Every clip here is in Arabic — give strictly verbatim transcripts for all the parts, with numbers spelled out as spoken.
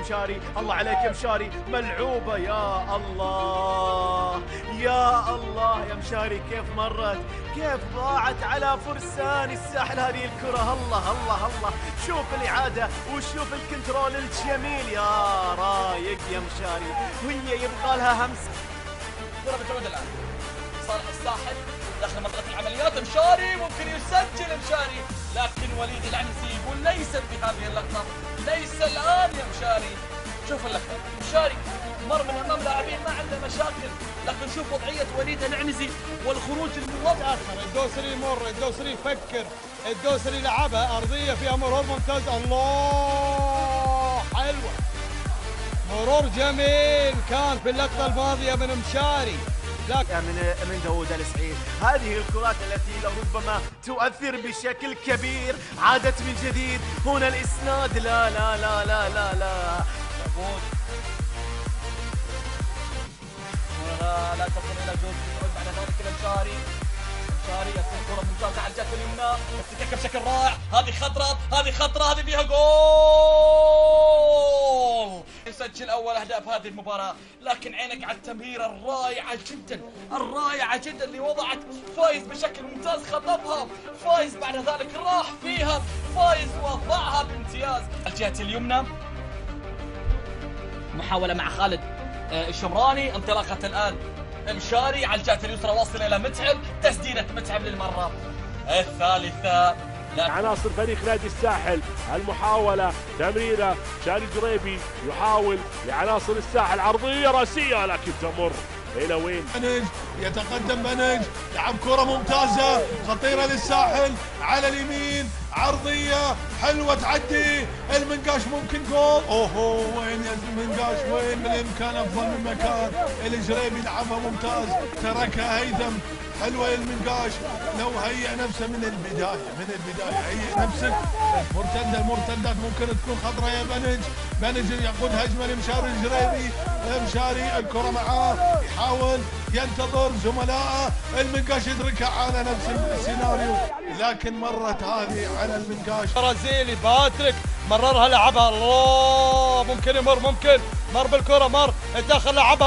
مشاري، الله عليك يا مشاري، ملعوبة يا الله يا الله يا مشاري، كيف مرت، كيف ضاعت على فرسان الساحل هذه الكرة. الله الله الله، شوف الإعادة وشوف الكنترول الجميل يا رايق يا مشاري، وهي يبغى لها همس. كرة بتعود الآن صالح الساحل داخل منطقة العمليات. مشاري ممكن يسجل مشاري، لكن وليد العنسي يقول ليست بهذه اللقطة، ليس الآن يا مشاري. شوف اللقطة، مشاري مر من أمام لاعبين ما عنده مشاكل، لكن شوف وضعية وليد العنسي والخروج الموفق. الدوسري يمر، الدوسري يفكر، الدوسري لعبها أرضية فيها مرور ممتاز. الله حلوة، مرور جميل كان في اللقطة الماضية من مشاري من من داوود السعيد. هذه الكرات التي لربما تؤثر بشكل كبير. عادت من جديد هنا الإسناد. لا لا لا لا لا لا داوود هنا لا تصل إلى جول، يعود بعد ذلك إلى مشاري. مشاري يصل كرة ممتازة على الجهة اليمنى، افتكاكها بشكل رائع. هذه خطرة، هذه خطرة، هذه فيها جول. يسجل أول أهداف هذه المباراة، لكن عينك على التمريرة الرائعة جدا، الرائعة جدا اللي وضعت فايز بشكل ممتاز، خطفها فايز بعد ذلك راح فيها فايز وضعها بامتياز. الجهة اليمنى محاولة مع خالد الشمراني، انطلاقة الآن مشاري على الجهة اليسرى واصلة إلى متعب، تسديدة متعب للمرة الثالثة. عناصر فريق نادي الساحل المحاولة تمريرة، مشاري الجريبي يحاول لعناصر الساحل عرضية راسية لكن تمر إلى وين؟ بنج يتقدم، بنج لعب كرة ممتازة خطيرة للساحل على اليمين، عرضية حلوة تعدي المنقاش، ممكن جول. اوهو وين يا المنقاش، وين من الامكان افضل من مكان. الجريبي لعبها ممتاز، تركها هيثم، حلوة المنقاش. لو هيئ نفسه من البداية، من البداية هيئ نفسك. مرتدة، المرتدات ممكن تكون خطرة يا بنج. بنج يقود هجمة لمشاري الجريبي، مشاري الكرة معاه يحاول ينتظر زملائه، المنقاش يدركها على نفس السيناريو، لكن مرت هذه على المنقاش. برازيلي باتريك مررها لعبها، الله ممكن يمر، ممكن مر بالكرة، مر اتدخل لعبها،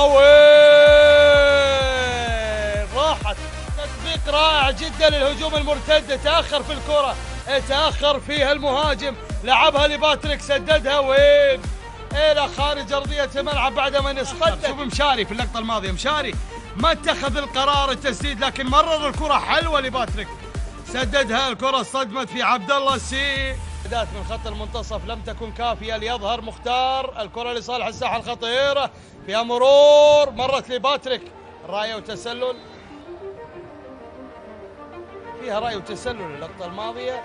وين راحت. تطبيق رائع جدا للهجوم المرتد، تأخر في الكرة، تأخر فيها المهاجم، لعبها لباتريك سددها وين الى خارج ارضيه الملعب بعد ما يصطدم. شوف مشاري في اللقطه الماضيه، مشاري ما اتخذ القرار التسديد لكن مرر الكره حلوه لباتريك، سددها، الكره صدمت في عبد الله السي. بدات من خط المنتصف لم تكن كافيه ليظهر مختار، الكره لصالح الساحل خطيره فيها مرور، مرت لباتريك، رايه وتسلل، فيها رايه وتسلل اللقطه الماضيه،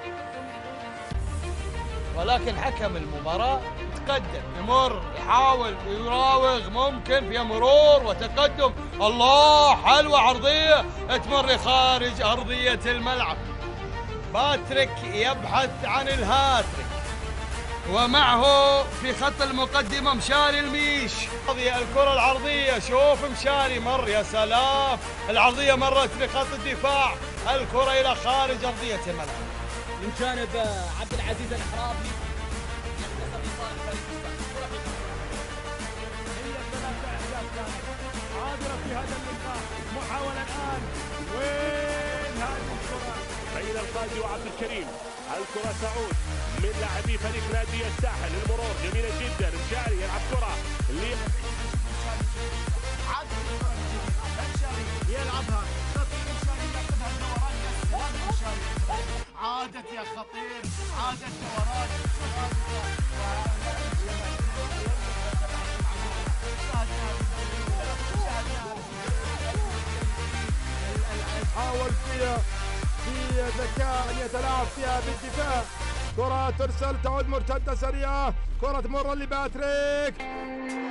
ولكن حكم المباراة تقدم، يمر يحاول يراوغ، ممكن فيها مرور وتقدم. الله حلوة عرضية تمر خارج أرضية الملعب. باتريك يبحث عن الهاتريك، ومعه في خط المقدمة مشاري الميش. الكرة العرضية، شوف مشاري مر، يا سلام، العرضية مرت لخط الدفاع، الكرة إلى خارج أرضية الملعب. من جانب عبد العزيز الحرابي يحتسب لصالح فريق الساحل. هي ثلاثة أهداف كانت عابرة في هذا اللقاء. محاولة الآن، وين هذه الكرة بين القاضي وعبد الكريم، الكرة تعود من لاعبي فريق نادي الساحل، المرور جميلة جدا، مشاري يلعب كرة اللي يلعبها خطير مشاري، ياخذها الدوران، يا سلام مشاري، عادت يا خطير، عادت دوران. حاول فيها بذكاء ان يتلاعب فيها بالدفاع، كرة ترسل تعود مرتدة سريعة، كرة تمر لباتريك.